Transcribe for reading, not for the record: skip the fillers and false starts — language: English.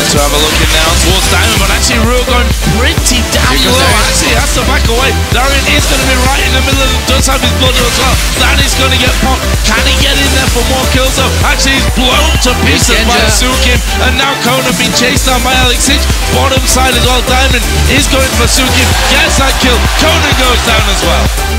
to have a look in now towards Diamond, but actually Rue going pretty damn low. Actually has to back away. Darian is going to be right in the middle of does have his blood as well. Danny's going to get popped. Can he get in there for more kills though? Actually he's blown to pieces by Sukin, and now Conan being chased down by Alex Hitch. Bottom side as well. Diamond is going for Sukin, gets that kill. Conan goes down as well.